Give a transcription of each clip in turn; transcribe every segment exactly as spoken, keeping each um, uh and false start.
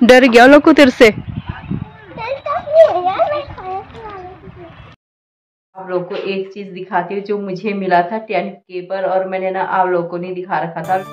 डर गया लोग तेरे से। आप लोग को एक चीज दिखाती हूँ जो मुझे मिला था टेन के पर, और मैंने ना आप लोग को नहीं दिखा रखा था।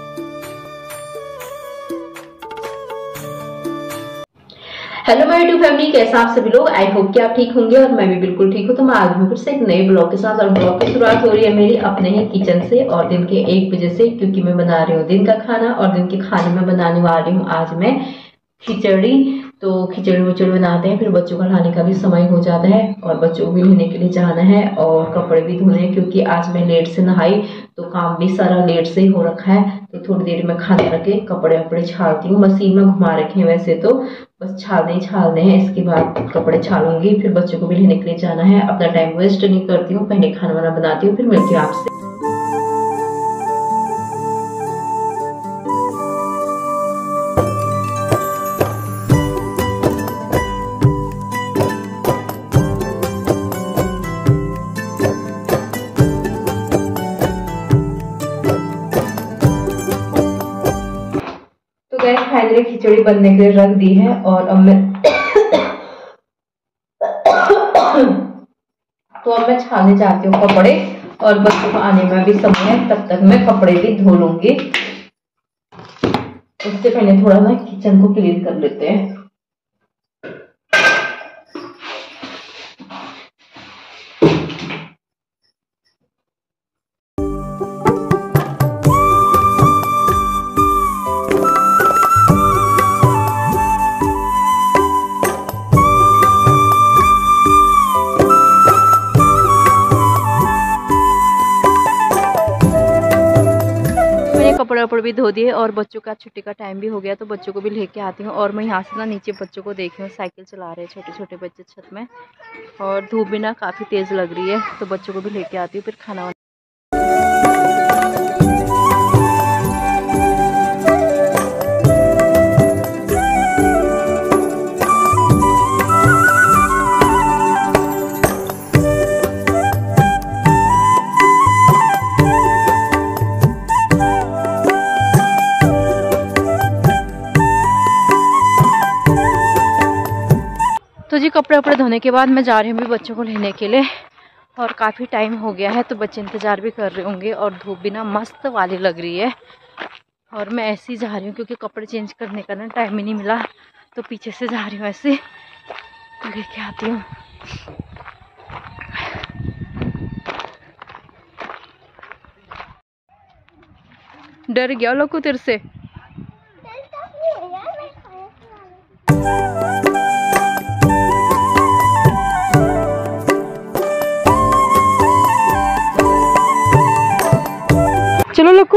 हेलो माय यूट्यूब फैमिली, कैसा आप सभी लोग। आई होप कि आप ठीक होंगे और मैं भी बिल्कुल ठीक हूँ। तो मैं आज भी फिर से एक नए ब्लॉग के साथ, और ब्लॉग की शुरुआत हो रही है मेरी अपने ही किचन से और दिन के एक बजे से, क्योंकि मैं बना रही हूँ दिन का खाना। और दिन के खाने में बनाने वाली हूँ आज मैं खिचड़ी। तो खिचड़ी वचड़ी बनाते हैं, फिर बच्चों का लाने का भी समय हो जाता है और बच्चों को भी लेने के लिए जाना है और कपड़े भी धोने हैं, क्योंकि आज मैं लेट से नहाई तो काम भी सारा लेट से ही हो रखा है। तो थोड़ी देर में खाना रख के कपड़े वपड़े छालती हूँ। मशीन में घुमा रखे हैं वैसे तो, बस छालने ही छालने हैं। इसके बाद कपड़े छालूंगी, फिर बच्चों को भी लेने के लिए जाना है। अपना टाइम वेस्ट नहीं करती हूँ, पहले खाना वाना बनाती हूँ, फिर मिलती हूँ आपसे। फाइनली खिचड़ी बनने के लिए रख दी है और अब मैं तो अब मैं छानने जाती हूँ कपड़े, और बच्चों को आने में भी समय है, तब तक मैं कपड़े भी धो लूंगी। उससे पहले थोड़ा ना किचन को क्लीन कर लेते हैं। कपड़े वपड़े भी धो दिए और बच्चों का छुट्टी का टाइम भी हो गया, तो बच्चों को भी लेके आती हूँ। और मैं यहाँ से ना नीचे बच्चों को देख रही हूँ, साइकिल चला रहे हैं छोटे छोटे बच्चे छत में, और धूप भी ना काफ़ी तेज़ लग रही है। तो बच्चों को भी लेके आती हूँ, फिर खाना तो जी कपड़े वपड़े धोने के बाद मैं जा रही हूँ बच्चों को लेने के लिए, और काफ़ी टाइम हो गया है तो बच्चे इंतज़ार भी कर रहे होंगे। और धूप भी ना मस्त वाली लग रही है, और मैं ऐसे ही जा रही हूँ क्योंकि कपड़े चेंज करने का ना टाइम ही नहीं मिला। तो पीछे से जा रही हूँ ऐसे, लेके आती हूँ। डर गया लोग तेरे से। चलो लोकू,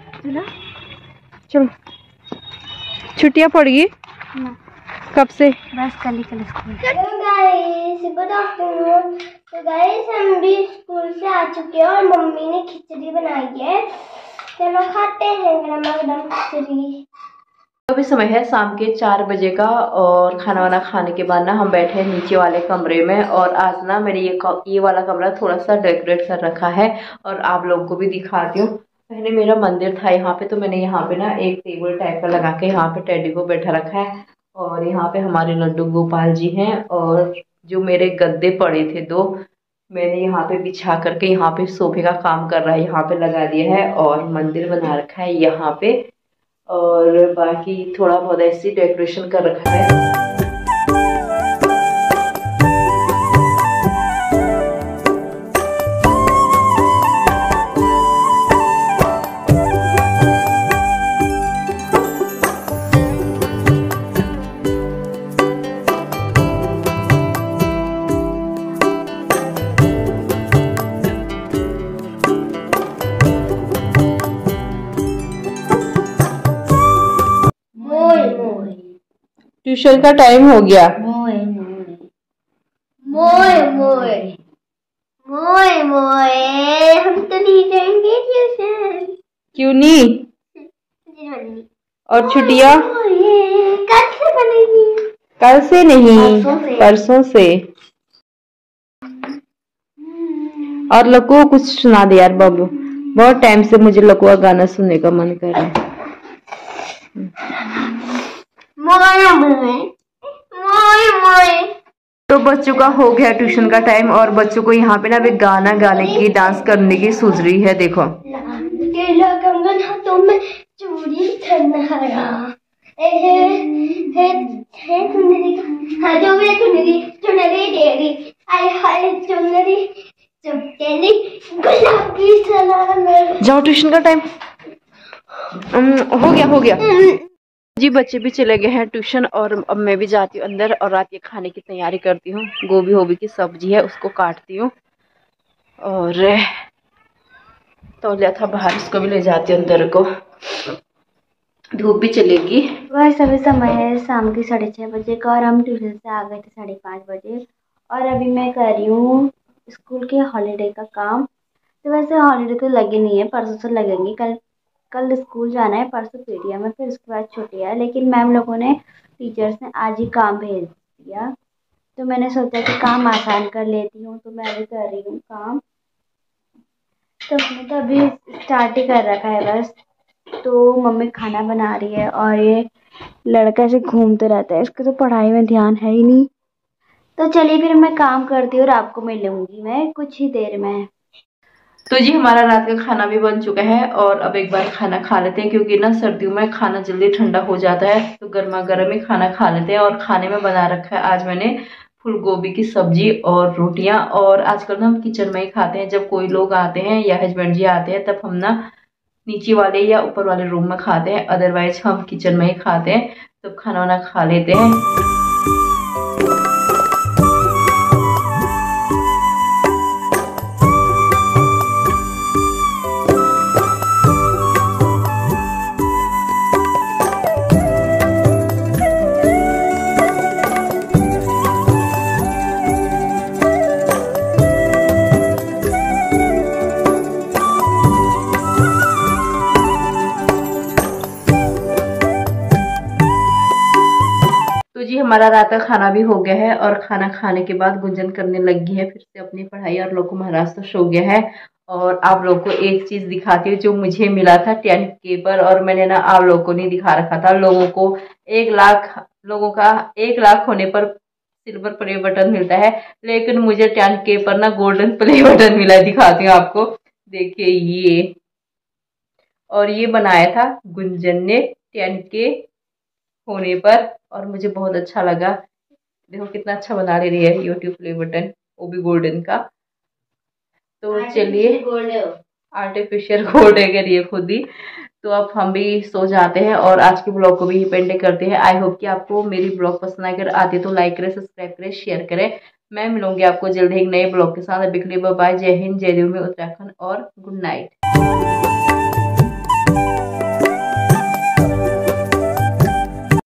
चलो। छुट्टियां पड़ गई कब से? बस कल ही कल स्कूल। Guys good afternoon. तो गाइस हम भी स्कूल से आ चुके हैं और मम्मी ने खिचड़ी बनाई है, चलो खाते हैं गरम गरम खिचड़ी। अभी समय है शाम के चार बजे का, और खाना वाना खाने के बाद ना हम बैठे हैं नीचे वाले कमरे में। और आज ना मैंने ये ये वाला कमरा थोड़ा सा डेकोरेट कर रखा है, और आप लोगों को भी दिखाती हूँ। पहले मेरा मंदिर था यहाँ पे, तो मैंने यहाँ पे ना एक टेबल टाइप का लगा के यहाँ पे टेडी को बैठा रखा है। और यहाँ पे हमारे लड्डू गोपाल जी हैं, और जो मेरे गद्दे पड़े थे दो, मैंने यहाँ पे बिछा करके यहाँ पे सोफे का काम कर रहा है, यहाँ पे लगा दिया है। और मंदिर बना रखा है यहाँ पे, और बाकी थोड़ा बहुत ऐसी डेकोरेशन कर रखा है। ट्यूशन का टाइम हो गया। मोए मोए मोए मोए मोए मोए हम तो नहीं जाएंगे ट्यूशन। क्यों नहीं? और छुट्टियां कल से बनेगी। कल से नहीं, परसों से, परसों से। और लकू कुछ सुना दे यार बाबू, बहुत टाइम से मुझे लकू का गाना सुनने का मन कर रहा है। मोए मोए मोए मोए। तो बच्चों का हो गया ट्यूशन का टाइम और बच्चों को यहाँ पे ना अभी गाना गाने की, डांस करने की सूझ रही है। देखो केला कंगन हाथों में चूड़ी खनहरा ए हे हे हे सुंदरी हाथों में चुनरी चुनरी तेरी आय हाय चुनरी चुपकेली गुलाबी सलाम। जाओ ट्यूशन का टाइम हो गया हो गया जी। बच्चे भी चले गए हैं ट्यूशन और अब मैं भी जाती हूँ अंदर और रात के खाने की तैयारी करती हूँ। गोभी होभी की सब्जी है उसको काटती हूँ और तौलिया था बाहर, उसको भी ले जाती हूँ अंदर को, धूप भी चलेगी। वह सभी समय है शाम की साढ़े छः बजे का और हम ट्यूशन से आ गए थे साढ़े पाँच बजे और अभी मैं कर रही हूँ स्कूल के हॉलीडे का काम। तो वैसे हॉलीडे तो लगे नहीं है, परसों से लगेंगी। कल कल स्कूल जाना है, परसों पीटीएम है, फिर उसके बाद छुट्टी है। लेकिन मैम लोगों ने टीचर्स ने आज ही काम भेज दिया तो मैंने सोचा कि काम आसान कर लेती हूँ, तो मैं अभी कर रही हूँ काम। तो उसने तो अभी स्टार्ट ही कर रखा है बस। तो मम्मी खाना बना रही है और ये लड़का से घूमते रहता है, इसको तो पढ़ाई में ध्यान है ही नहीं। तो चलिए फिर मैं काम करती हूँ और आपको मिलूंगी मैं कुछ ही देर में। तो जी हमारा रात का खाना भी बन चुका है और अब एक बार खाना खा लेते हैं क्योंकि ना सर्दियों में खाना जल्दी ठंडा हो जाता है, तो गर्मा गर्म ही खाना खा लेते हैं। और खाने में बना रखा है आज मैंने फूल गोभी की सब्जी और रोटियां। और आजकल ना हम किचन में ही खाते हैं, जब कोई लोग आते हैं या हस्बैंड जी आते हैं तब हम ना नीचे वाले या ऊपर वाले रूम में खाते हैं, अदरवाइज हम किचन में ही खाते हैं। तो खाना वाना खा लेते हैं। जी हमारा रात का खाना भी हो गया है और खाना खाने के बाद गुंजन करने लगी है फिर से अपनी पढ़ाई और लोग को महाराज तो सो गया है। और आप लोग को एक चीज दिखाती हूँ जो मुझे मिला था टेन के पर, और मैंने ना आप लोगों को नहीं दिखा रखा था। लोगों को एक लाख लोगों का एक लाख होने पर सिल्वर प्ले बटन मिलता है, लेकिन मुझे टेन के पर ना गोल्डन प्ले बटन मिला है। दिखाती हूँ आपको, देखिए ये। और ये बनाया था गुंजन ने टेन के होने पर और मुझे बहुत अच्छा लगा। देखो कितना अच्छा बना ले रही है यूट्यूब प्ले बटन, वो भी गोल्डन का। तो चलिए आर्टिफिशियल गोल्ड है कह रही है खुद ही। तो अब हम भी सो जाते हैं और आज के ब्लॉग को भी यही पेंड करते हैं। आई होप कि आपको मेरी ब्लॉग पसंद आए, अगर आती है तो लाइक करें, सब्सक्राइब करें, शेयर करें। मैं मिलूंगी आपको जल्द एक नए ब्लॉग के साथ। अभी के लिए बाय, जय हिंद, जय देव में उत्तराखंड और गुड नाइट।